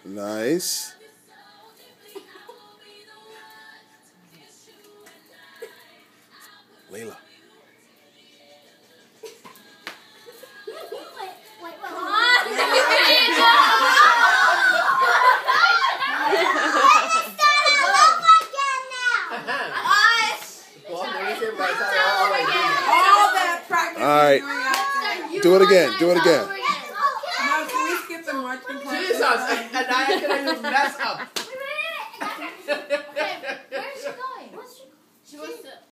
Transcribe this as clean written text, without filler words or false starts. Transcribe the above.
Nice. Layla. All right. Do it again. Do it again. No, can we skip the marching part? Jesus, and I can just mess up.